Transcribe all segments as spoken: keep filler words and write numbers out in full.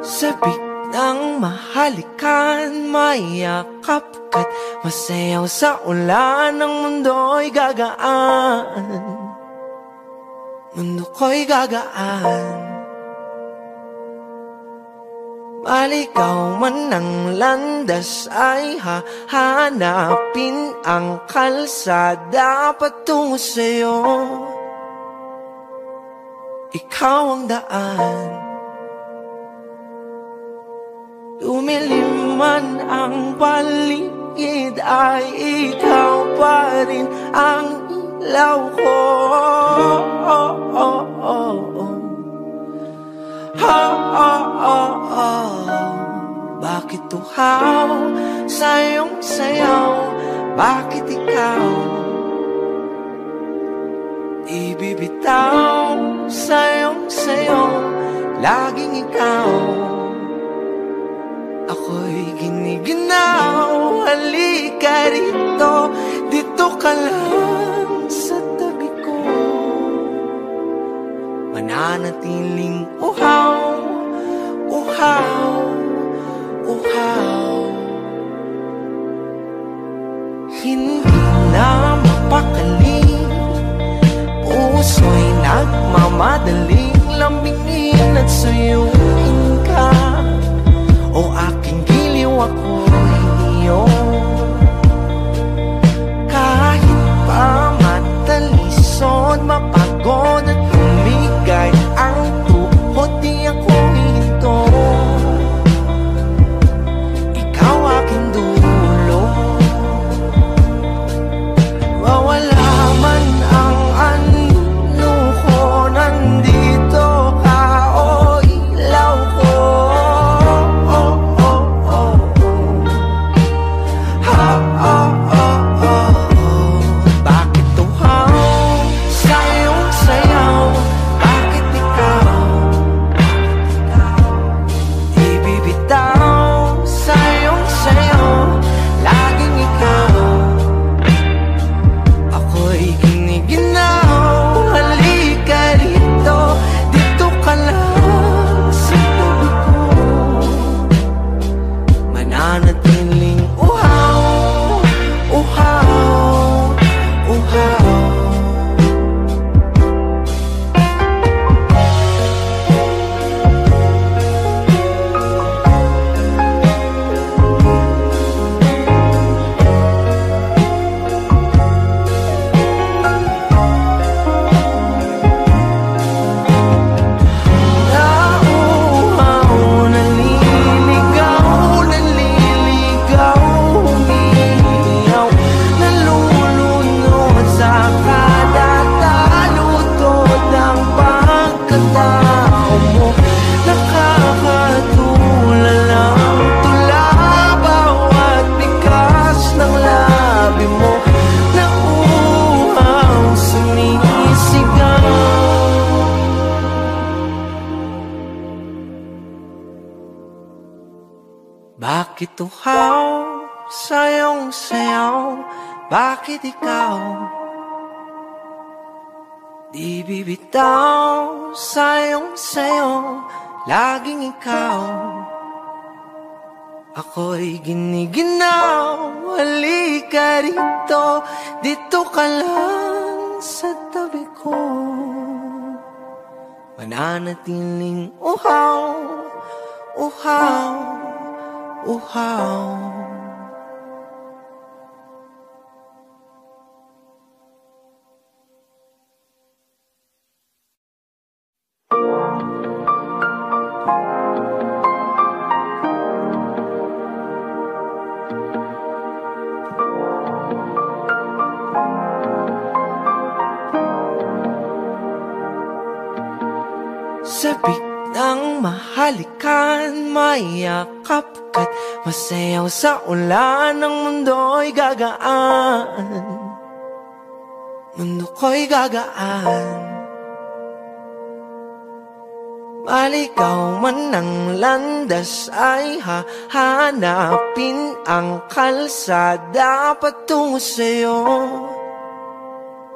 Sabik ng mahalikan, mayakap ka't masayaw sa ulan. Ang mundo'y gagaan, mundo ko'y gagaan. Maligaw man ang landas ay hahanapin ang kalsada patungo sa'yo. Ikaw ang daan. Lumilim man ang paligid ay ikaw pa rin ang ilaw ko. Oh, oh, oh, oh, oh. Oh, oh, oh, oh. Bakit tuhaw sa iyong sayaw? Bakit ikaw ibibitaw sa iyong sayaw? Laging ikaw. Ako'y giniginaw. Halika rito, dito ka lang sa tabi ko. Mananatiling uhaw, uhaw, uhaw. Hindi na mapakali, puso'y nagmamadaling lambingin at suyuin ka. O aking giliw, ako'y iyo. Kahit pa matalisod, mapagod at humigay ang tuhod, di ako hinto. Ikaw aking dulo. Wawala man ang ano ko, nandito ka, o ilaw ko. Bakit tuhaw sa iyong sayaw? Bakit ikaw di bibitaw sa iyong sayaw? Laging ikaw. Ako'y giniginaw. Halika rito, dito ka lang sa tabi ko. Mananatiling uhaw, uhaw, uhaw. Sabik ng mahalikan, mayakap ka't masayaw sa ulan. Ang mundo'y gagaan, mundo ko'y gagaan. Maligaw man ang landas ay hahanapin ang kalsada patungo sa'yo.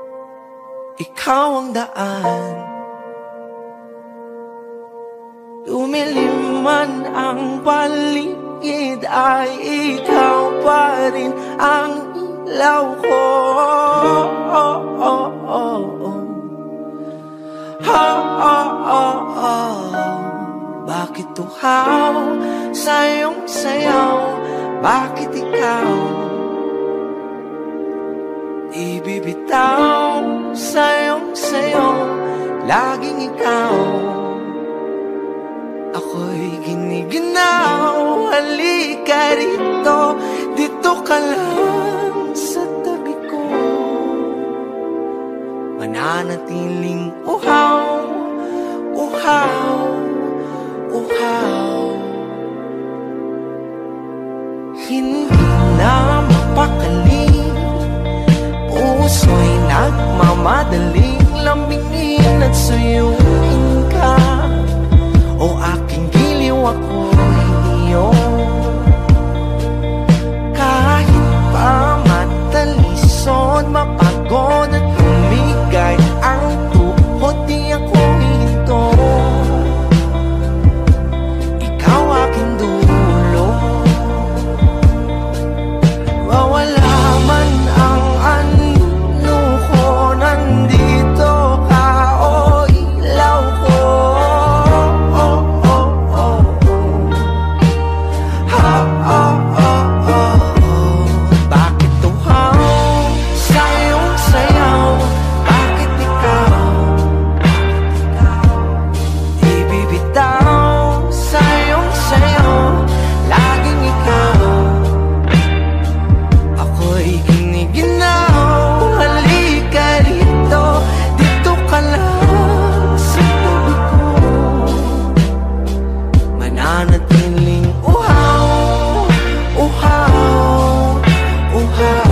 Ikaw ang daan. Lumilim man ang paligid ay ikaw pa rin ang ilaw ko. Oh, oh, oh, oh, oh. Oh, oh, oh, oh. Bakit tuhaw sa iyong sayaw? Bakit ikaw di bibitaw sa iyong sayaw? Laging ikaw, ako'y giniginaw. Halika rito, dito ka lang sa tabi ko. Mananatiling uhaw, uhaw, uhaw. Hindi na mapakali, puso'y nagmamadaling lambingin at suyuin ka. O aking giliw, ako'y iyong. Kahit pa matalisod, mapagod at humigay ang tuhod, di ako hinto. Ikaw aking dulo. Wawala man ang ano ko, nandito ka, o ilaw ko. Oh, oh, oh, oh. Ha, oh, oh, oh. Bakit tuhaw sa iyong sayaw? Bakit ikaw di bibitaw sa iyong sayaw? Laging ikaw, ako'y giniginaw. Halika rito, dito ka lang sa tabi ko. Mananatiling uhaw, uhaw, uhaw.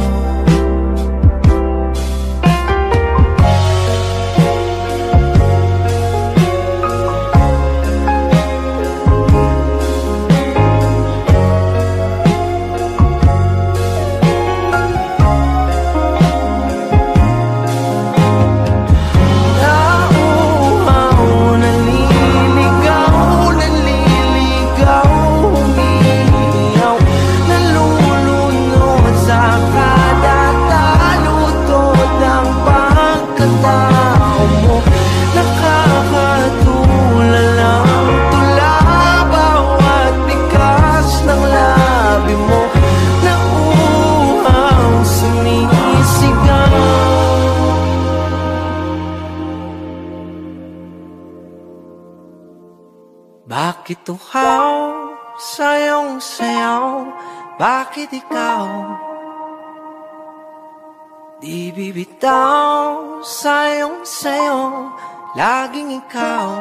Nauuhaw, naliligaw, naliligaw, umiiyaw, nalulunod sa kada talutod ng pagkatao mo. Nakakatulala ang tula, bawat bigas ng labi mo. Nauuhaw, sumisigaw. Bakit tuhaw sa iyong sayaw? Bakit ikaw di bibitaw sa iyong sayaw? Laging ikaw,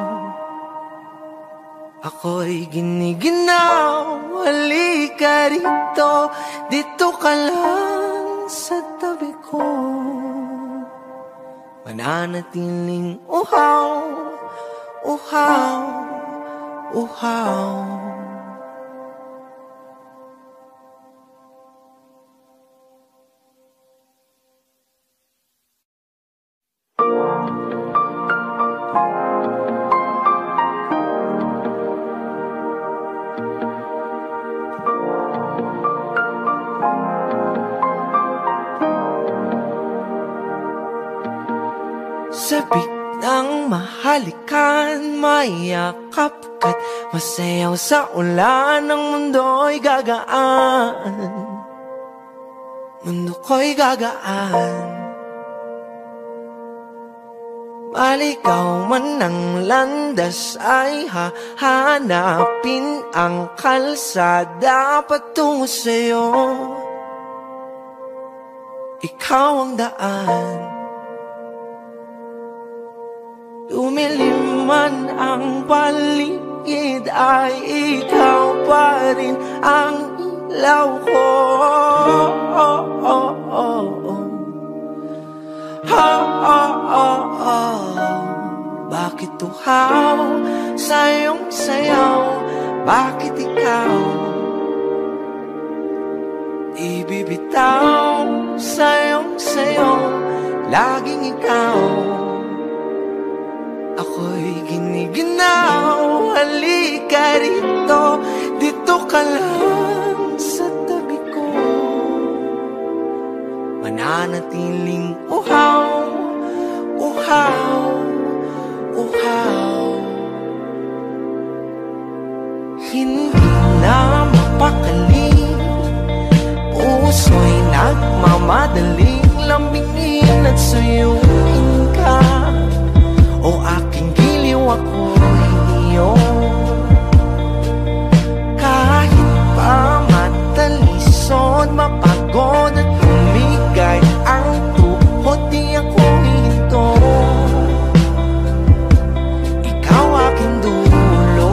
ako'y giniginaw. Halika rito, dito ka lang sa tabi ko. Mananatiling uhaw, uhaw, uhaw. Sabik ng mahalikan, mayakap ka't masayaw sa ulan. Ang mundo'y gagaan, mundo ko'y gagaan. Maligaw man ang landas ay hahanapin ang kalsada patungo sa'yo. Ikaw ang daan. Lumilim man ang paligid ay ikaw pa rin ang ilaw ko. Oh, oh, oh, oh, oh. Oh, oh, oh, oh. Bakit tuhaw sa iyong sayaw? Bakit ikaw di bibitaw sa iyong sayaw? Laging ikaw, ako'y giniginaw. ka lang sa tabi ko, mananatiling uhaw, uhaw, uhaw. Hindi na mapakali, puso'y nagmamadaling lambingin at suyuin ka. O aking giliw, ako'y iyo. Kahit pa matalisod, mapagod at umigay ang tuhod, di ako hinto. Ikaw aking dulo,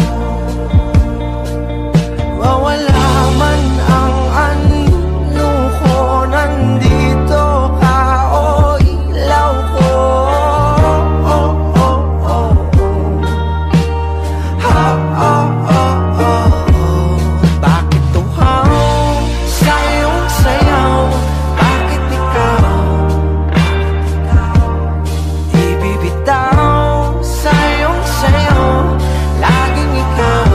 wawala man ang ano ko, nandito ka, o ilaw ko. Oh, oh, oh, oh. Ha, oh, oh, oh. Bakit tuhaw sa iyong sayaw? Bakit ikaw di bibitaw sa iyong sayaw? Laging ikaw,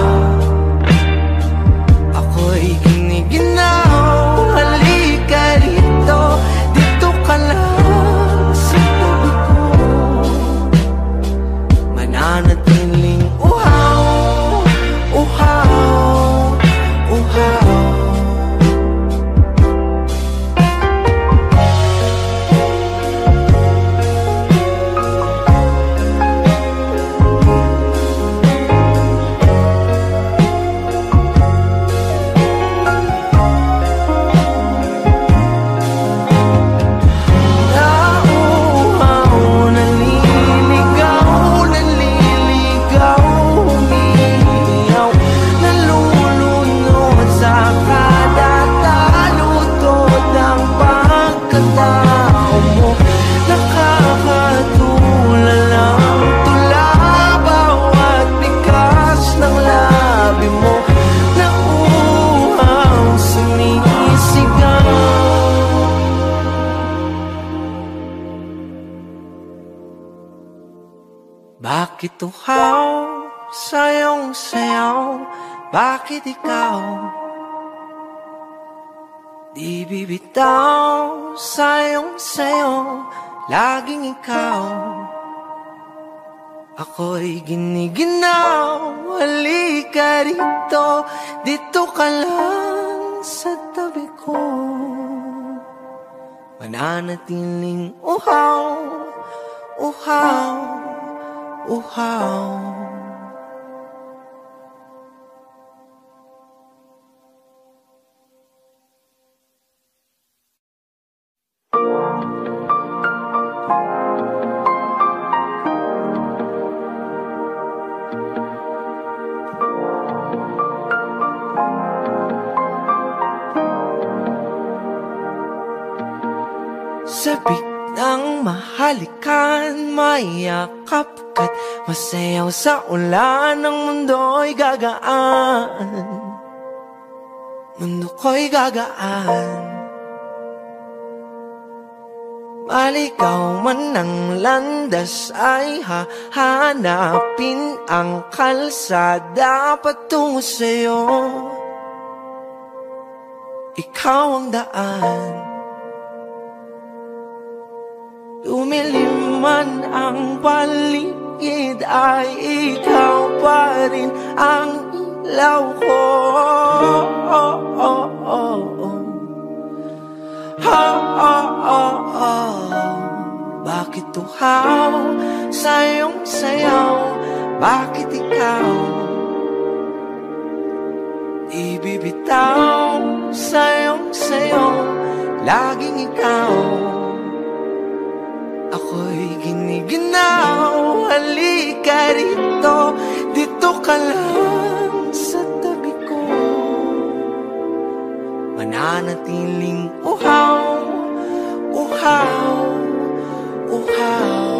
ako'y giniginaw. Halika rito, dito ka lang sa tabi ko, mananatiling uhaw, uhaw, uhaw. Nauuhaw, naliligaw, naliligaw, umiiyaw, nalulunod sa kada talutod ng pagkatao mo. Nakakatulalang tula bawat bigas ng labi mo. Nauuhaw, sumisigaw. Bakit uhaw sa iyong sayaw? Bakit ikaw di bibitaw sa iyong sayaw? Laging ikaw, ako'y giniginaw. Halika rito, dito ka lang sa tabi ko, mananatiling uhaw, uhaw, uhaw. Sabik ng mahalikan, mayakap ka't masayaw sa ulan. Ang mundo'y gagaan, mundo ko'y gagaan. Maligaw man ang landas ay hahanapin ang kalsada patungo sa'yo. Ikaw ang daan, lumilim man ang paligid ay ikaw pa rin ang ilaw ko. Oh, oh, oh, oh. Ha, oh, oh, oh. Bakit tuhaw sa iyong sayaw? Bakit ikaw di bibitaw sa iyong sayaw? Laging ikaw, ako'y giniginaw. Halika rito, dito ka lang sa tabi ko, mananatiling uhaw, uhaw, uhaw.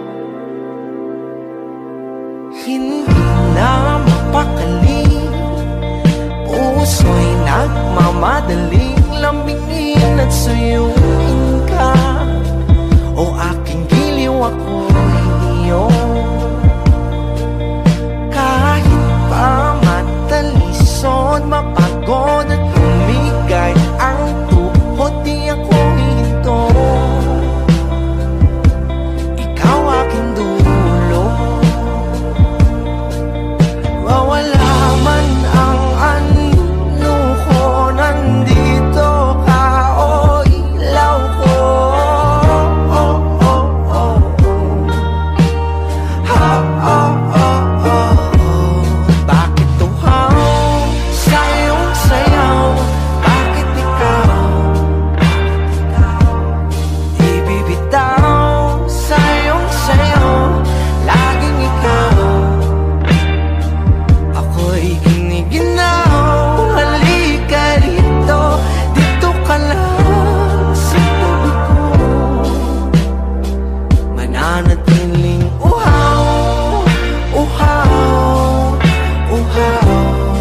Hindi na mapakali, puso'y nagmamadaling lambingin at suyuin ka. O aking giliw, ako'y iyo. Kahit giniginaw. Halika rito, dito ka lang sa tabi ko. Mananatiling uhaw, uhaw, uhaw.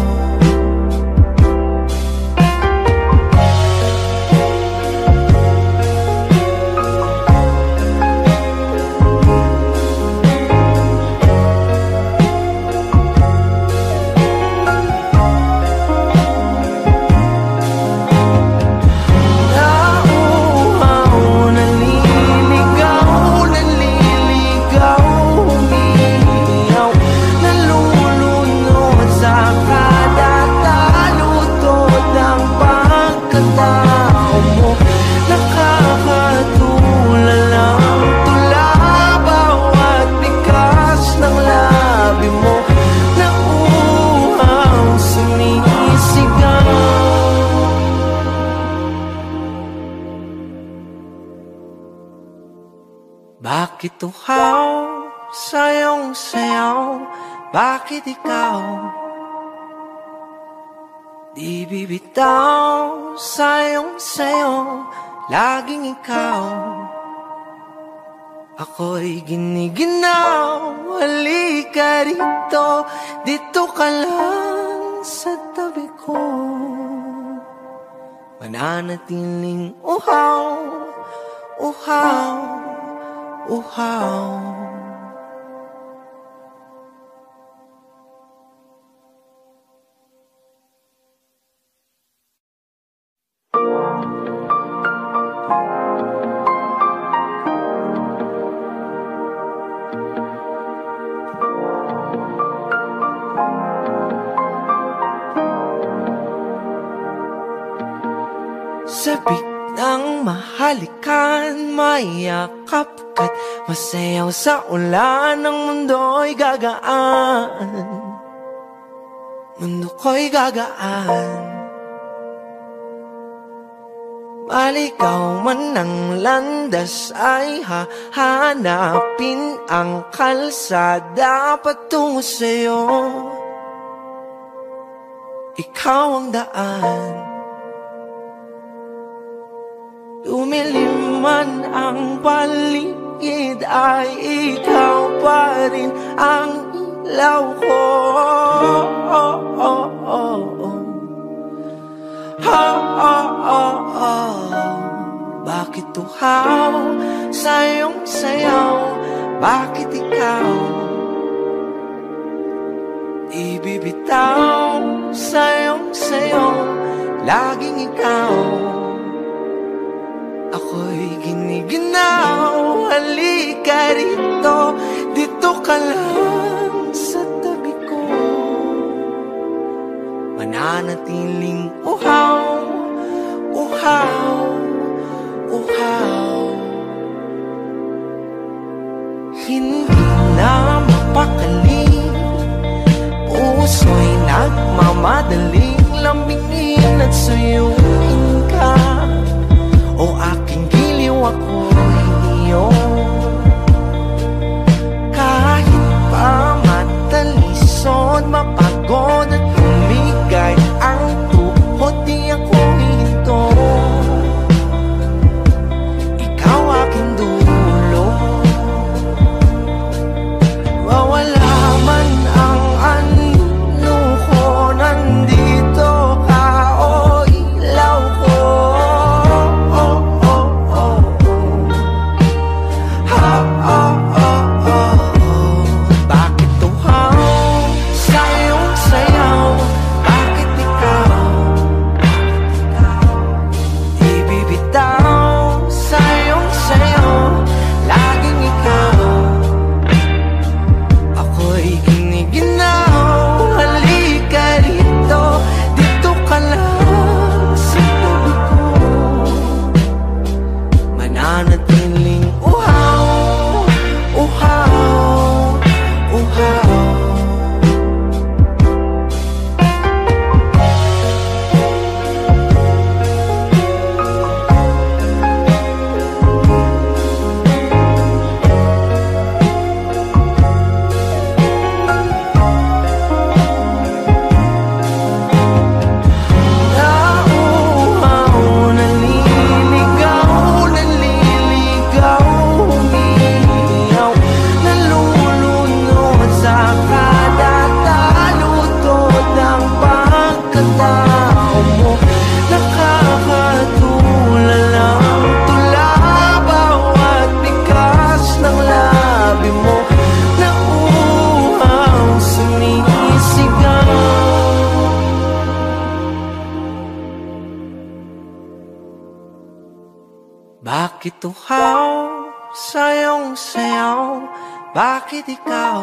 Bakit uhaw sa iyong sayaw? Bakit ikaw di bibitaw sa iyong sayo? Laging ikaw, ako'y giniginaw. Halika rito, dito ka lang sa tabi ko. Mananatiling uhaw, uhaw, uhaw. Sabik ng mahalikan, mayakap ka't masayaw sa ulan. Ang mundo'y gagaan, mundo ko'y gagaan. Maligaw man ang landas ay hahanapin ang kalsada patungo sa'yo. Ikaw ang daan. Lumilim man ang paligid ay ikaw pa rin ang ilaw ko. Oh, oh, oh, oh. Oh, oh, oh, oh. Bakit uhaw sa iyong sayaw? Bakit ikaw ibibitaw sa iyong sayo? Laging ikaw, ako'y giniginaw. Halika rito, dito ka lang sa tabi ko. Mananatiling uhaw, uhaw, uhaw. Hindi na mapakali, puso'y nagmamadaling lambingin at suyuin ka. O aking giliw, ako'y iyo. Kahit pa matalisod, mapagod at umigay ang tuhod, di ako hinto. Ikaw aking dulo. Mawala man ang ano ko, nandito ka, o ilaw ko. Bakit uhaw sa iyong sayaw? Bakit uhaw sa iyong sayaw? Bakit ikaw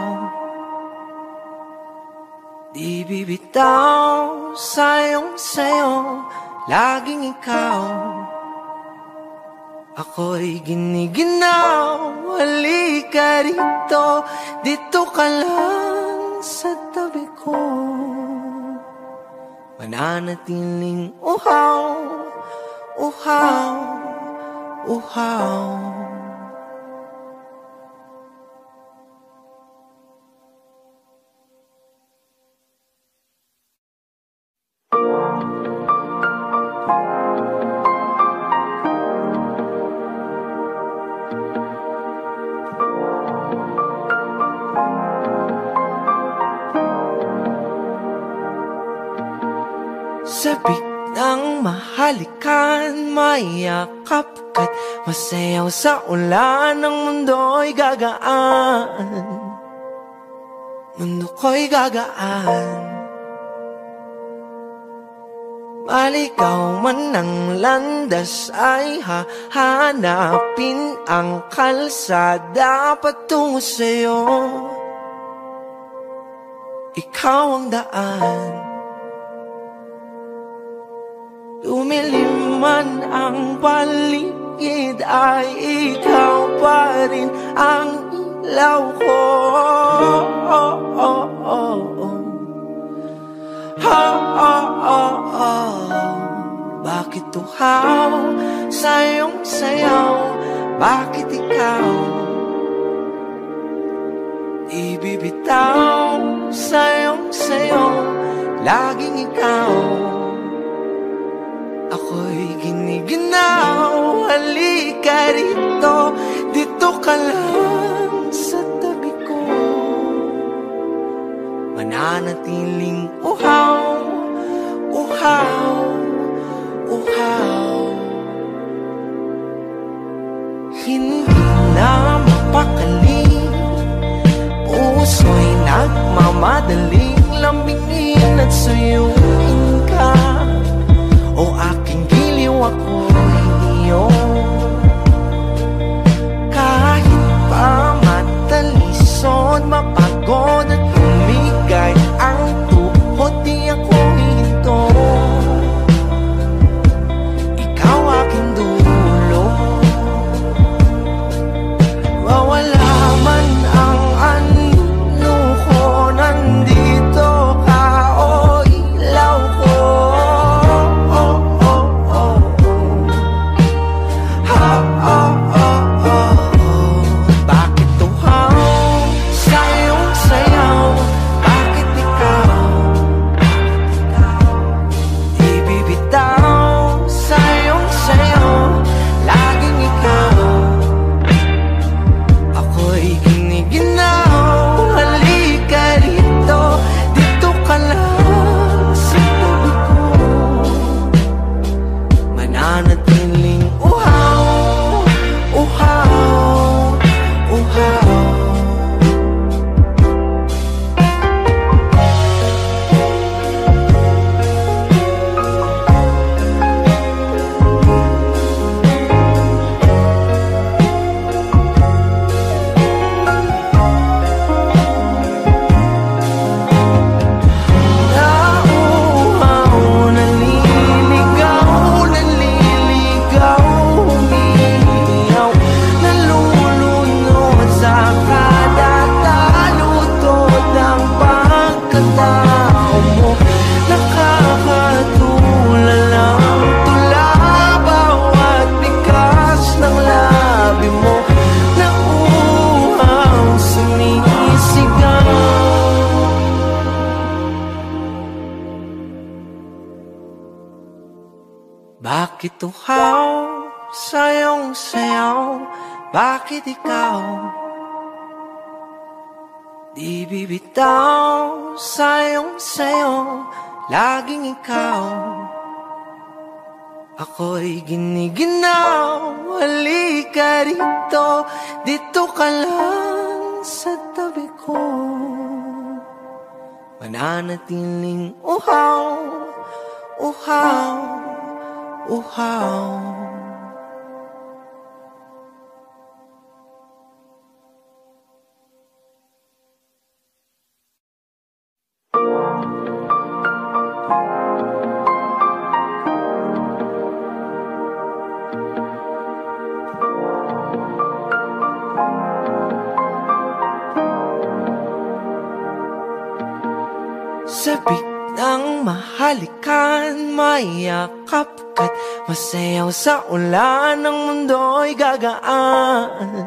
di bibitaw sa iyong sayo? Laging ikaw, ako'y giniginaw. Halika rito, dito ka lang sa tabi ko. Mananatiling uhaw, uhaw, uhaw. Sabik ng mahalikan, mayakap ka't masayaw sa ulan. Ang mundo'y gagaan, mundo ko'y gagaan. Maligaw man ang landas ay hahanapin ang kalsada patungo sa'yo. Ikaw ang daan. Lumilim man ang paligid ay ikaw pa rin ang ilaw ko. Oh, oh, oh, oh, oh. Oh, oh, oh, oh. Bakit uhaw sa iyong sayaw? Bakit ikaw ibibitaw sa iyong sayo? Laging ikaw, ako'y giniginaw. Halika rito, dito ka lang sa tabi ko. Mananatiling uhaw, uhaw, uhaw. Hindi na mapakali, puso'y nagmamadaling lambingin at suyuin ka. O aking giliw, ako'y iyo. Kahit pa matalisod, mapagod at humigay ang tuhod, di ako hinto. Ikaw aking dulo. Wawala man ang ano ko, nandito ka, o ilaw ko. Bakit uhaw sa iyong sayaw? Bakit ikaw di bibitaw sa iyong sayo? Laging ikaw, ako'y giniginaw. Halika rito, dito ka lang sa tabi ko. Mananatiling uhaw, uhaw, uhaw. ng mahalikan, mayakap ka't masayaw sa ulan. Ang mundo'y gagaan,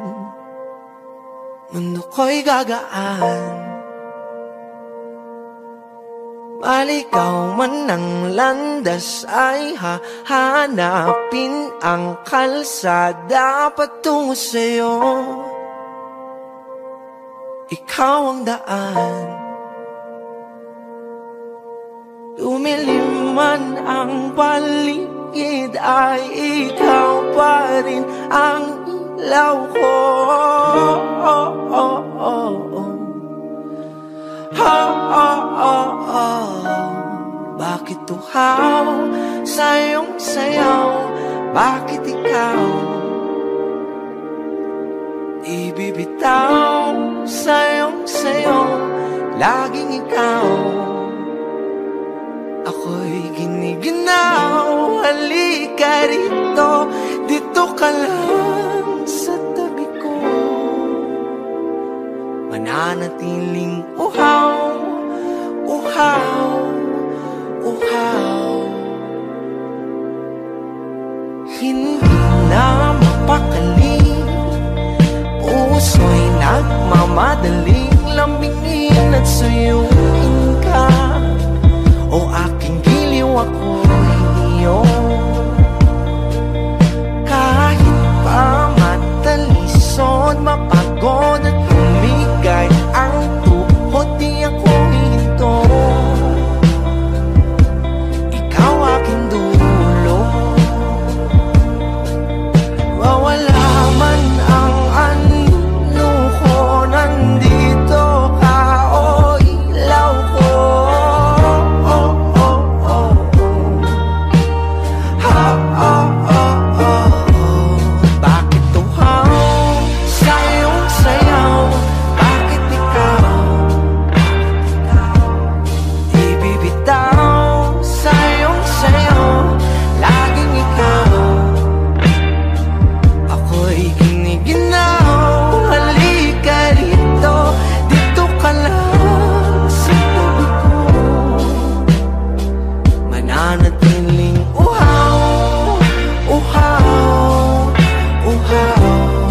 mundo ko'y gagaan. Maligaw man ng landas ay hahanapin ang kalsada patungo sa'yo. Ikaw ang daan. Lumilim man ang paligid ay ikaw pa rin ang ilaw ko. Oh, oh, oh, oh, oh. Oh, oh, oh, oh. Bakit tuhaw sa iyong sayaw? Bakit ikaw ibibitaw sa iyong sayaw? Laging ikaw, ako'y giniginaw. Halika rito, dito ka lang sa tabi ko. Mananatiling uhaw, uhaw, uhaw. Hindi na mapakali, puso'y nagmamadaling lambingin at suyuin ka. O aking giliw, ako'y iyo. Kahit pa matalisod, mapagod at humigay ang tuhod, di ako hinto. Ikaw aking dulo. Wawala man ang ano ko, nandito ka, o ilaw ko. Oh, oh, oh, oh. Ha, oh, oh, oh, oh. Bakit tuhaw sa iyong sayaw? Bakit ikaw ibibitaw sa iyong sayaw? Laging ikaw, ako'y giniginaw. Halika rito, dito ka lang sa tabi ko. Mananatiling uhaw, uhaw, uhaw.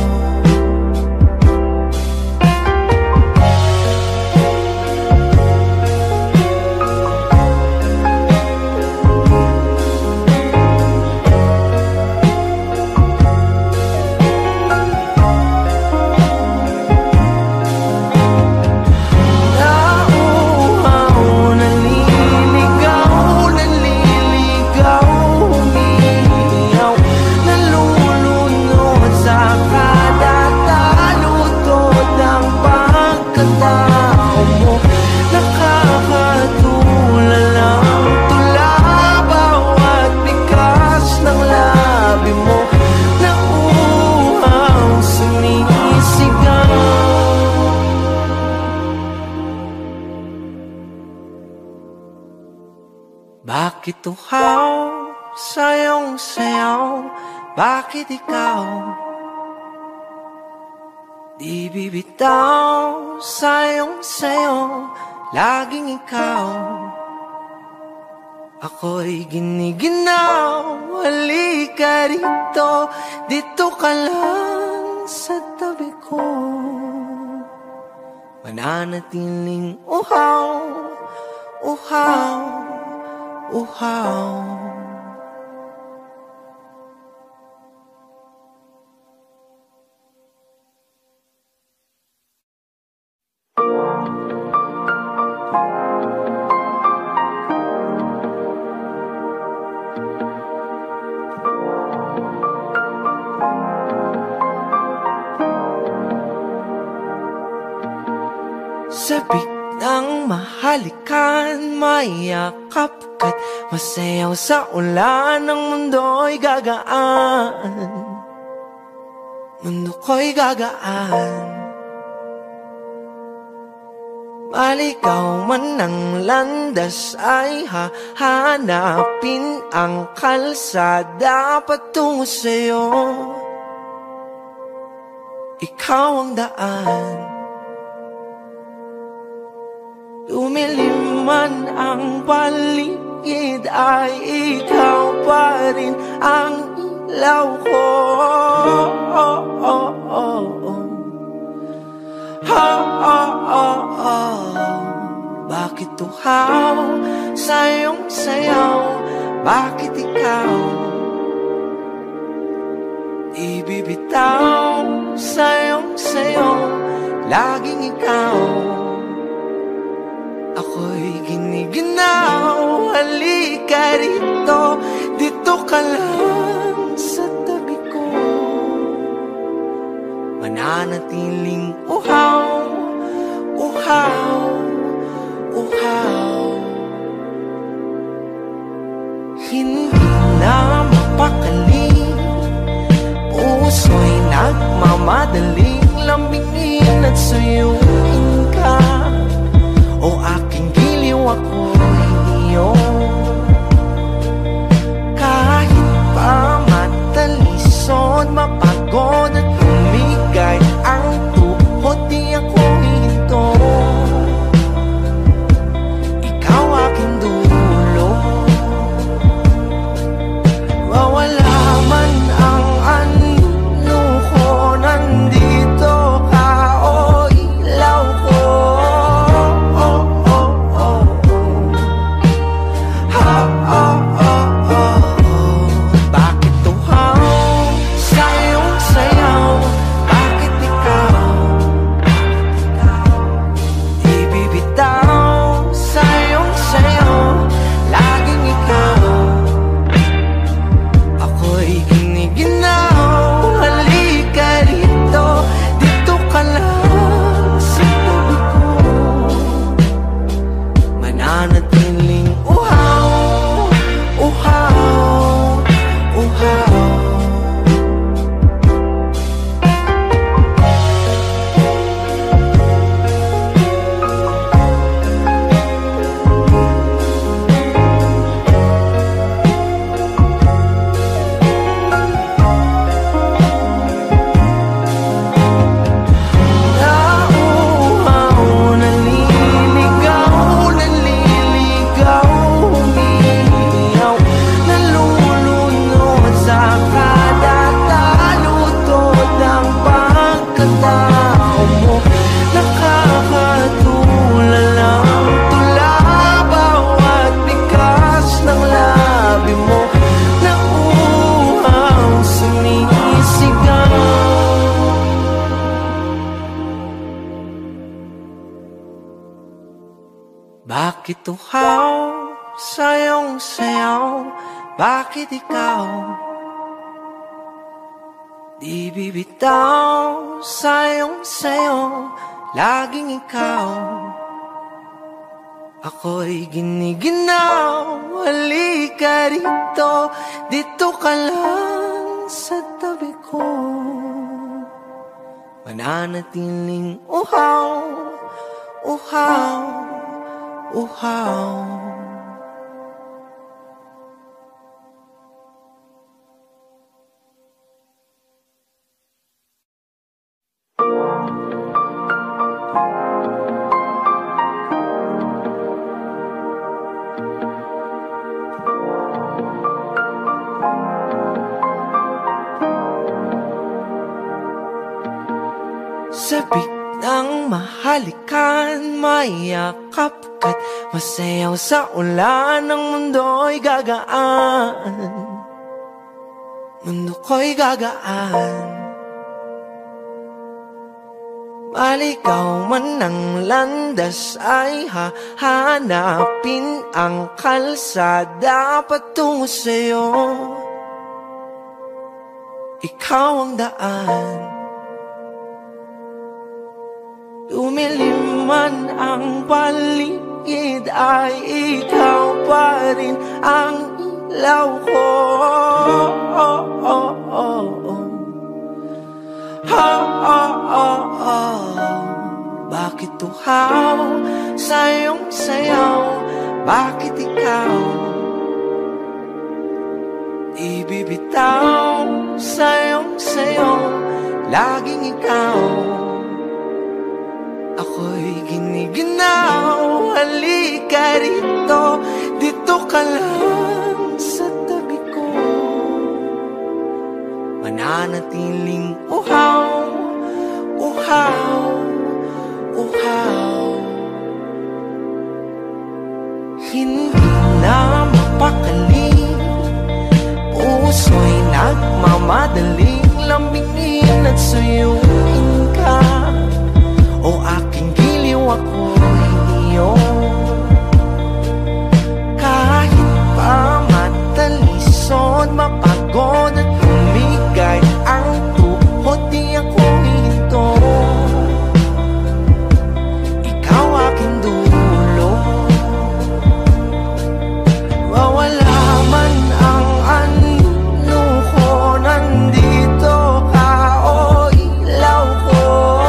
Nauuhaw, naliligaw, naliligaw, umiiyaw, nalulunod sa kada taludtod ng pagkatao mo. Nakakatulala ang tula, bawat bigas ng labi mo. Nauuhaw, sumisigaw. Bakit tuhaw sa iyong sayaw? Bakit ikaw di bibitaw sa iyong sayaw? Laging ikaw, ako'y giniginaw. Halika rito, dito ka lang sa tabi ko. Mananatiling uhaw, uhaw, uhaw. Sabik ng mahalikan, mayakap ka't masayaw sa ulan. Ang mundo'y gagaan, mundo ko'y gagaan. Maligaw man ng landas ay hahanapin ang kalsada patungo sa'yo. Ikaw ang daan. Lumilim man ang paligid ay ikaw pa rin ang ilaw ko. Oh, oh, oh, oh. Oh, oh, oh, oh. Bakit tuhaw sa iyong sayaw? Bakit ikaw ibibitaw sa iyong sayaw? Laging ikaw. Ako'y giniginaw. Halika rito, dito ka lang sa tabi ko. Mananatiling uhaw, uhaw, uhaw. Hindi na mapakali, puso'y nagmamadaling lambingin at suyuin ka. O aking giliw, ako'y iyo. Kahit pa matalisod, mapagod at umigay ang tuhod, di ako hinto. Ikaw aking dulo. Wawala man ang ano ko, nandito ka, o ilaw ko. Oh, oh, oh, oh. Ha, oh, oh, oh. Bakit tuhaw sa iyong sayaw? Bakit ikaw ibibitaw sa iyong sayaw? Laging ikaw. Ako'y giniginaw. Halika rito, dito ka lang sa tabi ko. Mananatiling uhaw, uhaw, uhaw. Nauuhaw, naliligaw, naliligaw, umiiyaw, nalulunod sa kada talutod ng pagkatao mo. Nakakatulala ang tula, bawat bigas ng labi mo. Nauuhaw, sumisigaw. Bakit tuhaw sa iyong sayaw? Bakit ikaw di bibitaw sa iyong sayaw? Laging ikaw. Ako'y giniginaw. Halika rito, dito ka lang sa tabi ko. Mananatiling uhaw, uhaw, uhaw. Sabik ng mahalikan, mayakap ka't masayaw sa ulan. Ang mundo'y gagaan, mundo ko'y gagaan. Maligaw man ang landas ay hahanapin ang kalsada patungo sa'yo. Ikaw ang daan. Lumilim man ang paligid ay ikaw pa rin ang ilaw ko. Oh, oh, oh, oh, oh. Oh, oh, oh, oh. Bakit tuhaw sa iyong sayaw? Bakit ikaw ibibitaw sa iyong sayaw? Laging ikaw. Ako Ako'y giniginaw, halika rito, dito ka lang sa tabi ko. Mananatiling uhaw, uhaw, uhaw. Hindi na mapakali, puso'y nagmamadaling lambingin at suyuin ka. O aking giliw, ako'y iyong. Kahit pa matalisod, mapagod at humigay ang tuhod, di ako hinto. Ikaw aking dulo. Wawala man ang ano ko, nandito ka, o ilaw ko.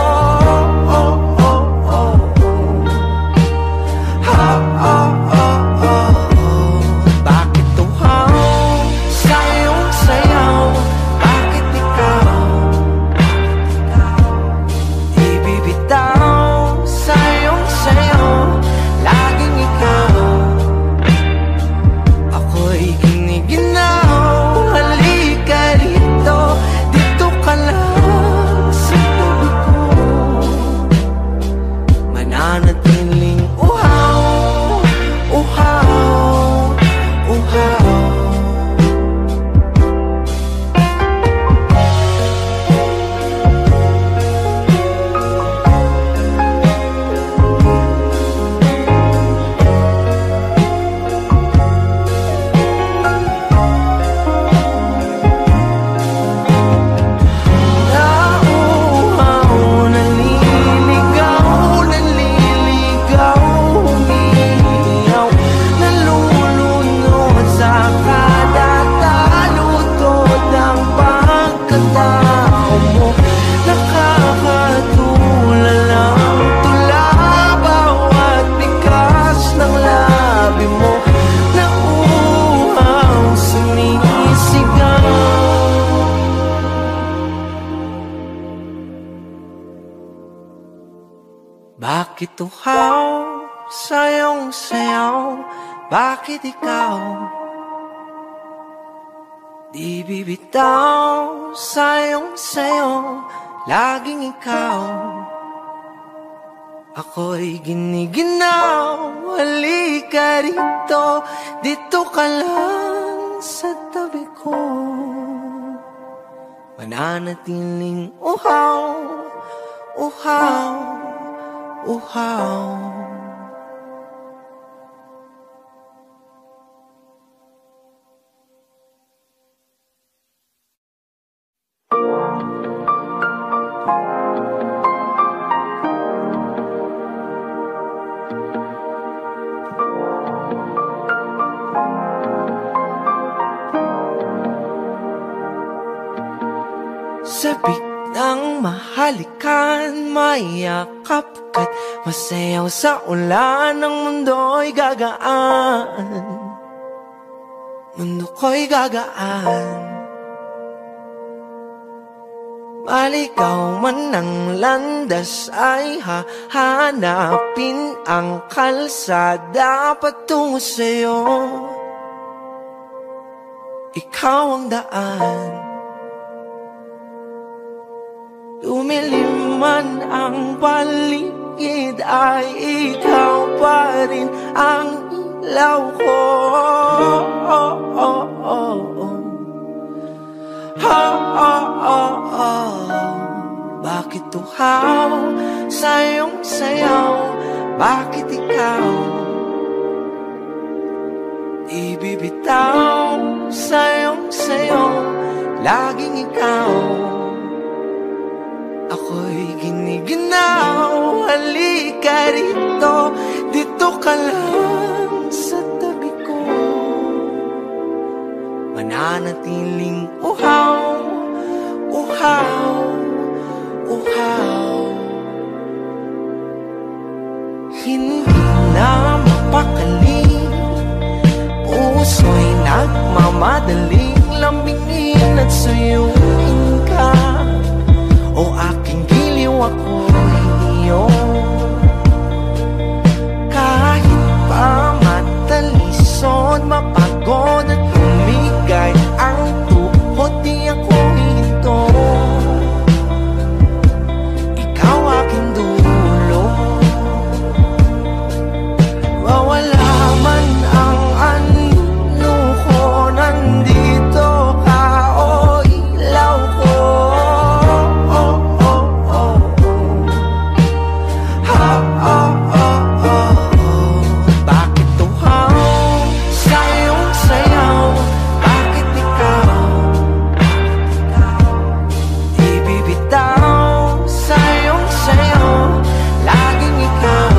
Bakit uhaw sa iyong sayaw? Bakit ikaw di bibitaw sa iyong sayo? Laging ikaw. Ako'y giniginaw, halika rito, dito ka lang sa tabi ko. Mananatiling uhaw, uhaw, uhaw. Sabik ng mahalikan, mayakap ka't masayaw sa ulan. Ang mundo'y gagaan, mundo ko'y gagaan. Maligaw man ang landas ay hahanapin ang kalsada patungo sa'yo. Ikaw ang daan. Lumilim man ang paligid ay ikaw pa rin ang ilaw ko. Oh, oh, oh, oh. Ha, oh, oh, oh. Bakit uhaw sa iyong sayaw? Bakit ikaw ibibitaw sa iyong sayo? Laging ikaw. Ako'y giniginaw, halika rito, dito ka lang sa tabi ko. Mananatiling uhaw, uhaw, uhaw. Hindi na mapakali, puso'y nagmamadaling lambingin at suyuin ka. O aking giliw, ako'y iyong. lisod, mapagod at humigay ang tuhod, di ako hihinto. Ikaw aking dulo, mawala man ang ano ko, nandito ka o ilaw ko. Oh, oh, oh, oh. Ha, oh, oh, oh. Bakit tuhaw sa iyong sayaw? Bakit ikaw di bibitaw sa iyong sayaw? Laging ikaw,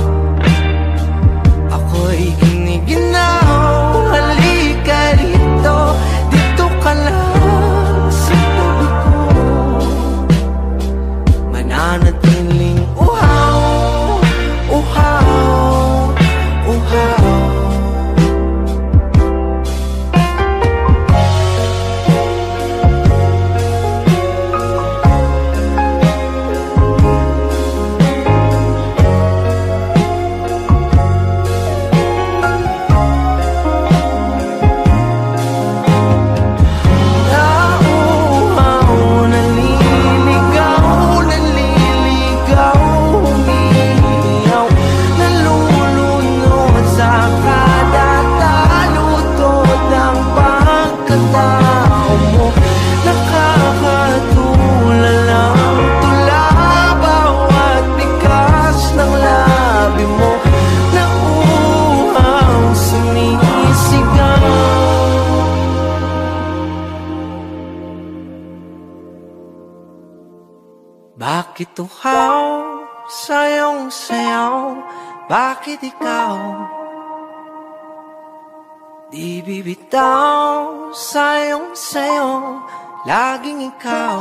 ako'y giniginaw. Halika rito, dito ka lang sa tabi ko. Mananatiling uhaw, uhaw, uhaw. Nauuhaw, naliligaw, naliligaw, umiiyaw, nalulunod sa kada talutod ng pagkatao mo. Nakakatulala ang tula, bawat bigas ng labi mo. Nauuhaw, sumisigaw. Bakit uhaw sa iyong sayaw? Bakit ikaw di bibitaw sa iyong sayaw? Laging ikaw,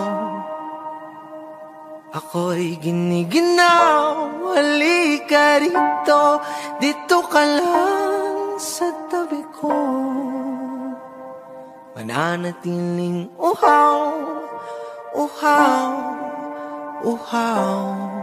ako'y giniginaw. Halika rito, dito ka lang sa tabi ko. Mananatiling uhaw, uhaw, uhaw.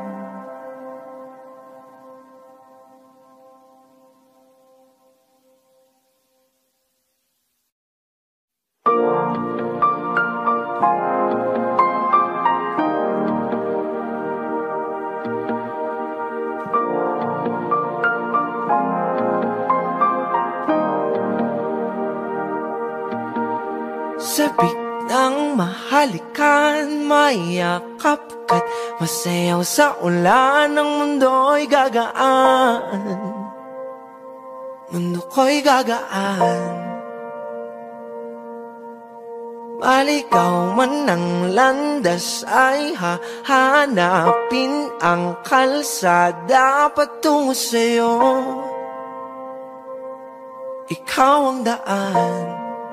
Sabik ng mahalikan, mayakap ka't masayaw sa ulan. Ang mundo'y gagaan, mundo ko'y gagaan. Maligaw man ang landas ay hahanapin ang kalsada patungo sa'yo. Ikaw ang daan.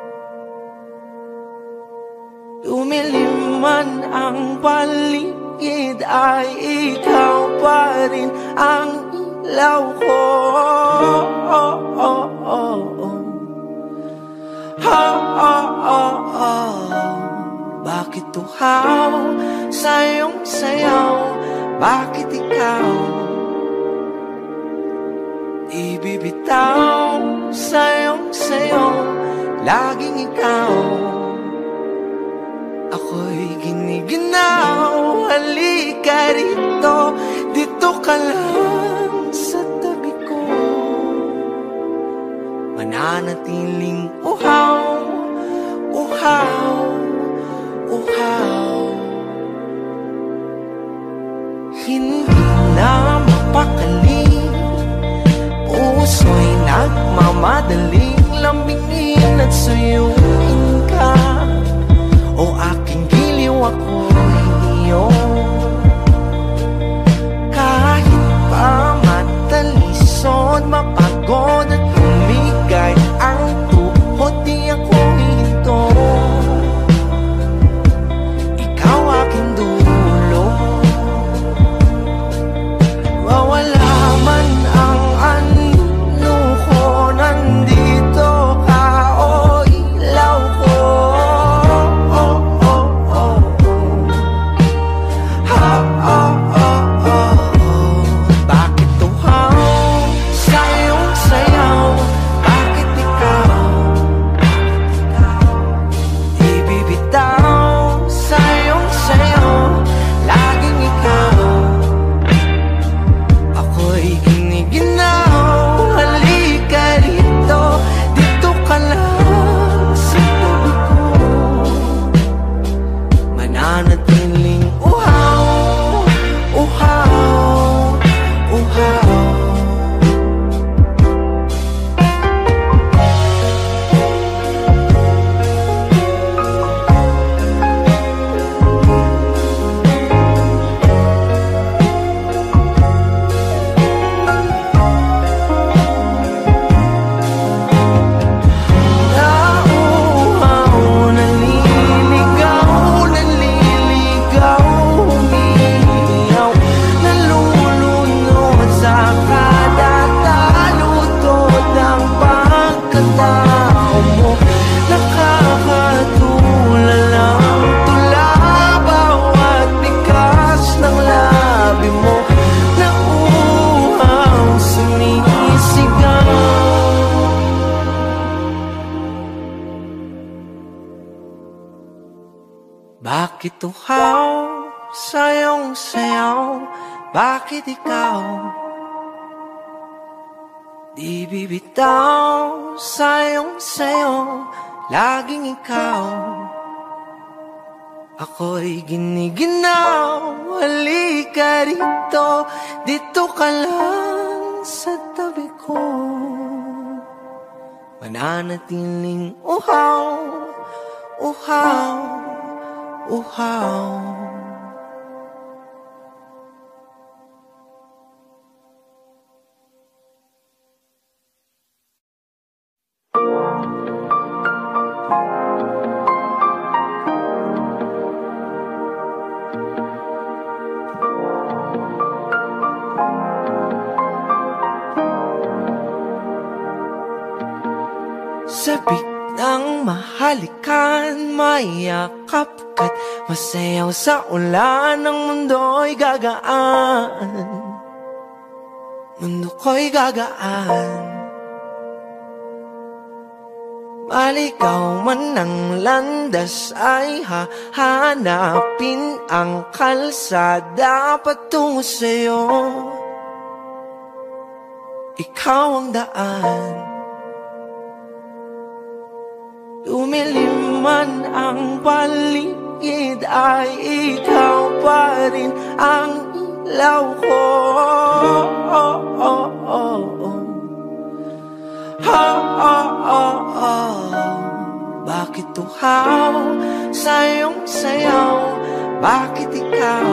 Lumilim man ang paligid ay ikaw pa rin ang ilaw ko. Oh, oh, oh, oh. Ha, oh, oh, oh. Bakit tuhaw sa iyong sayaw? Bakit ikaw di bibitaw sa iyong sayaw? Laging ikaw, ako'y giniginaw. Halika rito, dito ka lang sa tabi ko. Mananatiling uhaw, uhaw, uhaw. Hindi na mapakali, puso'y nagmamadaling lambingin at suyuin ka. O aking giliw, ako'y iyo. Kahit pa matalisod, mapagod at humigay ang tuhod, di ako hihinto. Ikaw aking dulo, mawala man ang ano ko, nandito ka o ilaw. pagkatao mo. Nakakatulala ang tula, bawat bigas ng labi mo. Nauhaw, sumisigaw. Bakit uhaw sa iyong sayaw? Bakit ikaw di bibitaw sa iyong sayo? Laging ikaw, ako'y giniginaw. Halika rito, dito ka lang sa tabi ko. Mananatiling uhaw, uhaw, uhaw. Sabik ng mahalikan, mayakap ka't masayaw sa ulan. Ang mundo'y gagaan, mundo ko'y gagaan. Maligaw man ang landas ay hahanapin ang kalsada patungo sa'yo. Ikaw ang daan. Lumilim man ang paligid ay ikaw pa rin ang ilaw ko. Oh, oh, oh, oh. Oh, oh, oh, oh. Bakit uhaw sa iyong sayaw? Bakit ikaw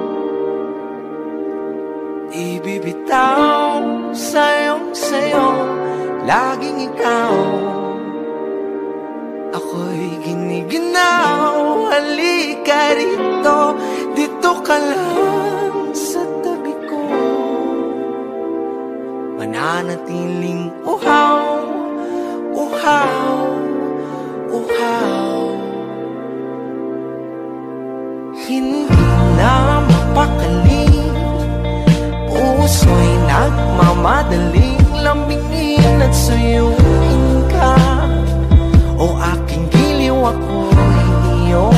ibibitaw sa iyong sayaw? Laging ikaw, ako'y giniginaw. Halika rito, dito ka lang sa tabi ko. Mananatiling uhaw, uhaw, uhaw. Hindi na mapakali, puso'y nagmamadaling lambingin at suyuin ka. O aking giliw, ako'y iyo.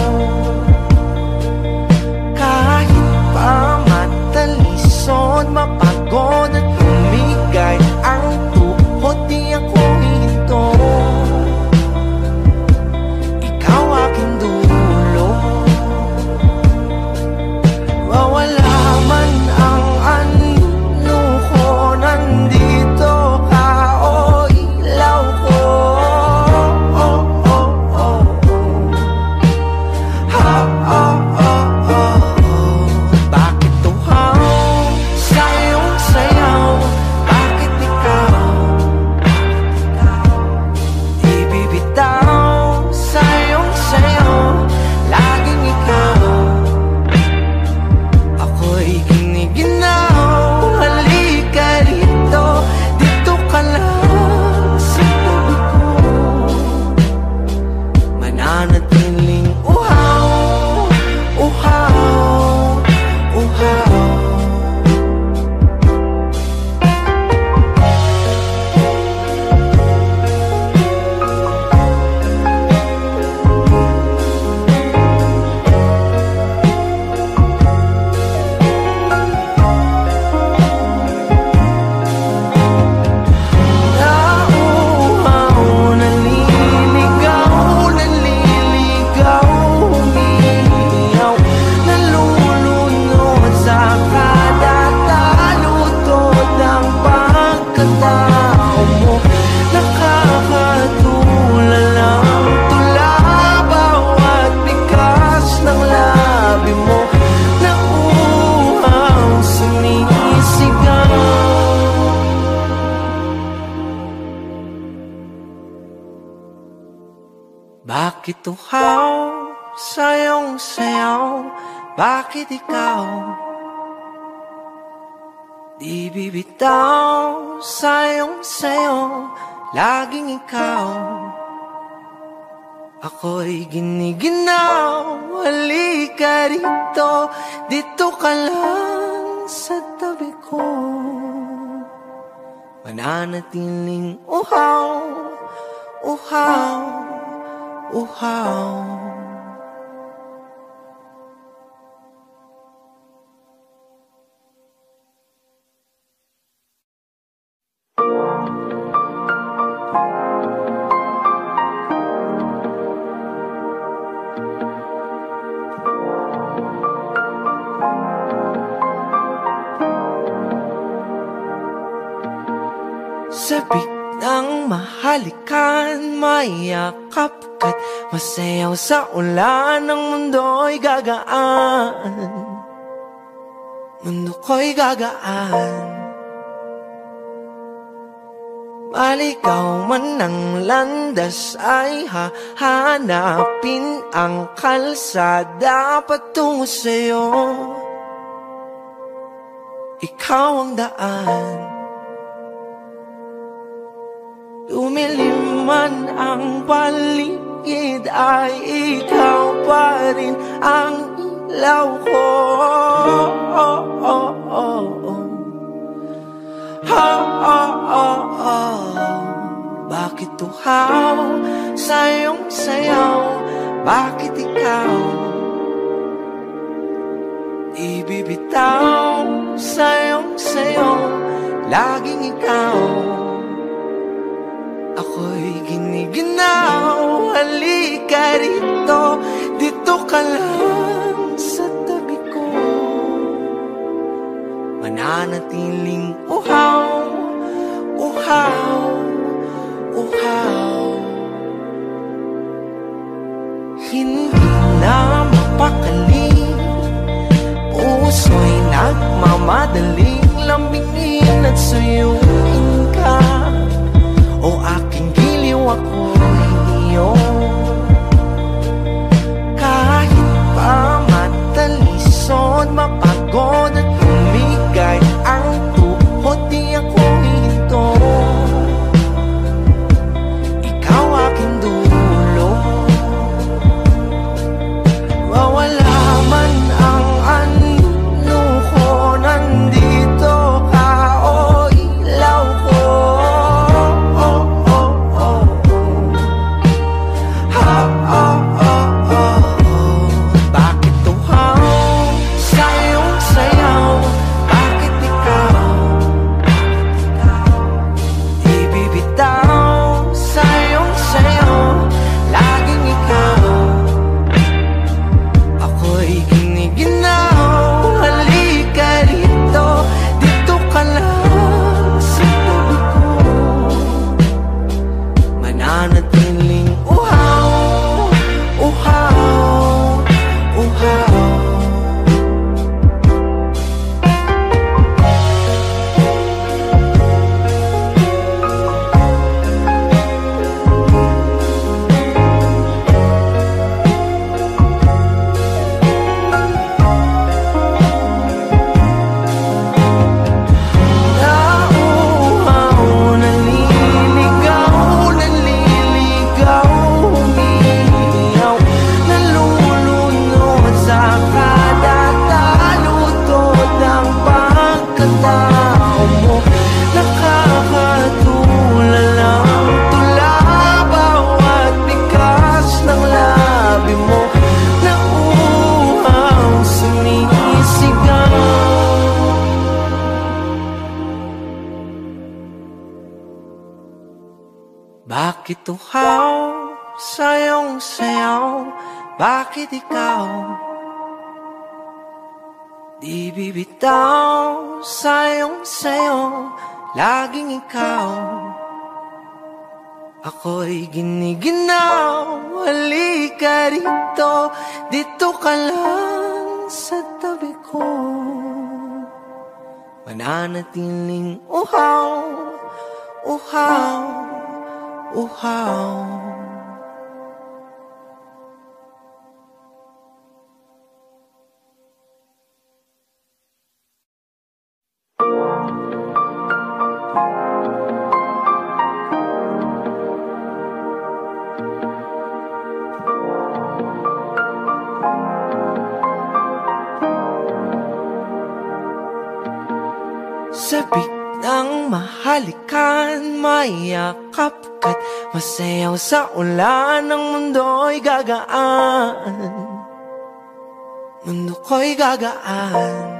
Kahit pa matalisod, mapagod at umigay ang tuhod, di ako hinto. Ikaw aking dulo. Mawala man ang ano ko, nandito ka, o ilaw ko. Bakit uhaw sa iyong sayaw? Bakit ikaw di bibitaw sa iyong sayo? laging ikaw. Ako'y giniginaw, halika rito, dito ka lang sa tabi ko. Mananatiling uhaw, uhaw, uhaw. Sabik ng mahalikan, mayakap ka't masayaw sa ulan. Ang mundo'y gagaan, mundo ko'y gagaan. Maligaw man ng landas ay hahanapin ang kalsada patungo sa'yo. Ikaw ang daan. Lumilim man ang paligid ay ikaw pa rin ang ilaw ko. Oh, oh, oh, oh. Oh, oh, oh, oh. Bakit uhaw sa iyong sayaw? Bakit ikaw ibibitaw sa iyong sayaw? Laging ikaw. Ako'y giniginaw, halika rito, dito ka lang sa tabi ko. Mananatiling uhaw, uhaw, uhaw. Hindi na mapakali, puso'y nagmamadaling lambingin at suyuin ka. O aking giliw, ako'y iyo. Kahit pa matalisod, mapagod at humigay ang tuhod, di ako hinto. Ikaw aking dulo. Wawala man ang ano ko, nandito ka, o ilaw ko. Bakit uhaw sa iyong sayaw? Bakit ikaw di bibitaw sa iyong sayaw? Laging ikaw. Ako'y giniginaw, halika rito, dito ka lang sa tabi ko. Mananatiling uhaw, uhaw, uhaw. halikan, mayakap ka't masayaw sa ulan. Ang mundo'y gagaan, mundo ko'y gagaan.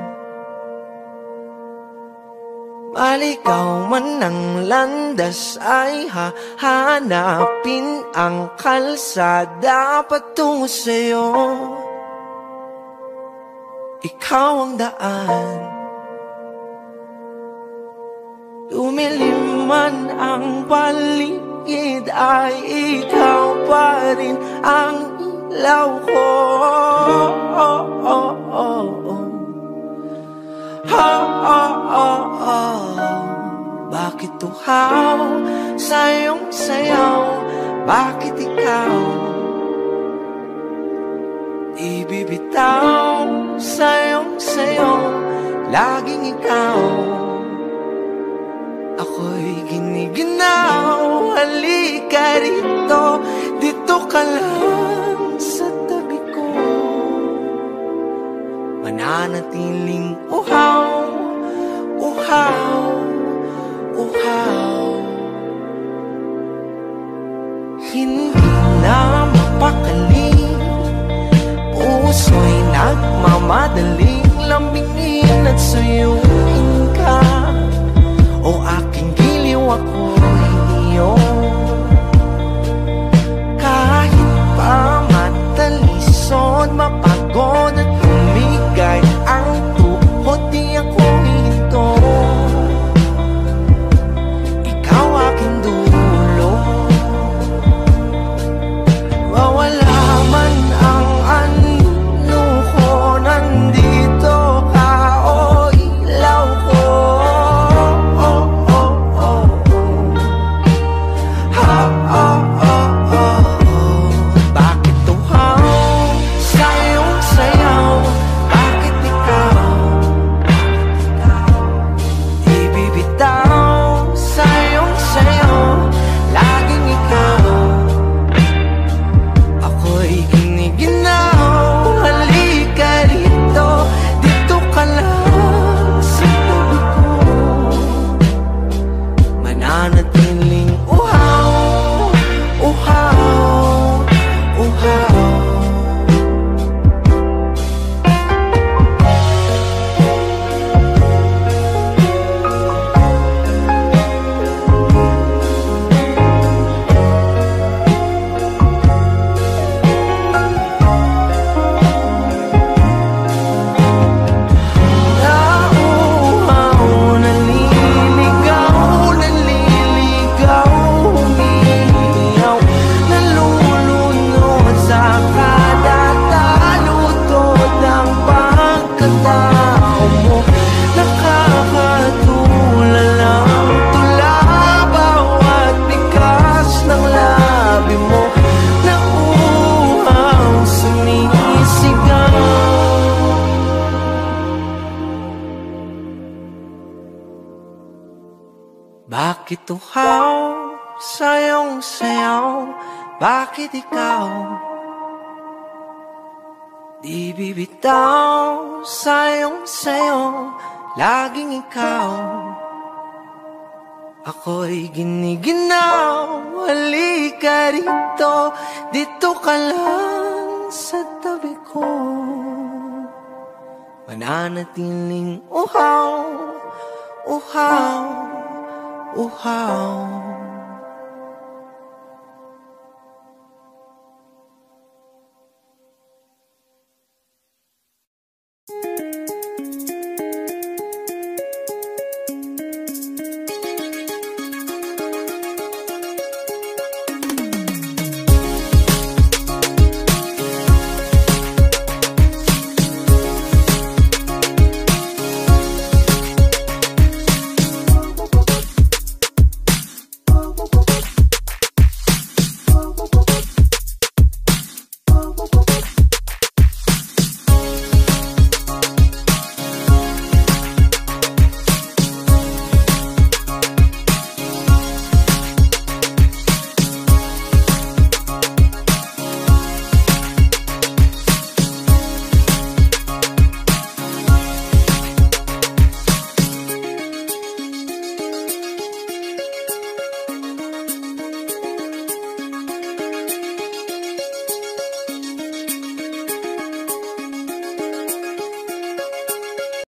Maligaw man ng landas ay hahanapin ang kalsada patungo sa'yo. Ikaw ang daan. Lumilim man ang paligid ay ikaw pa rin ang ilaw ko. Oh, oh, oh, oh. Oh, oh, oh, oh. Bakit tuhaw sa iyong sayaw? Bakit ikaw ibibitaw sa iyong sayaw? Laging ikaw, ako'y giniginaw. Halika rito, dito ka lang sa tabi ko. Mananatiling uhaw, uhaw, uhaw. Hindi na mapakali, puso'y nagmamadaling lambingin at suyuin ka. O aking giliw, ako'y iyo. Kahit pa matalisod, mapagod at humigay ang tuhod, di ako hinto. Ikaw aking dulo. Wawala man ang ano ko, nandito ka, o ilaw ko. Oh, oh, oh, oh. Ha, oh, oh, oh, oh. Bakit tuhaw sa iyong sayaw? Bakit ikaw ibibitaw sa iyong sayaw? Laging ikaw, ako'y giniginaw. Halika rito, dito ka lang sa tabi ko. Mananatiling uhaw, uhaw, uhaw. Nauuhaw, naliligaw, naliligaw, umiiyaw, nalulunod sa kada talutod ng pagkatao mo. Nakakatulala ang tula, bawat bigas ng labi mo. Nauuhaw, sumisigaw. Bakit tuhaw sa iyong sayaw? Bakit ikaw di bibitaw sa iyong sayaw? Laging ikaw, ako'y giniginaw. Halika rito, dito ka lang sa tabi ko. Mananatiling uhaw, uhaw, uhaw.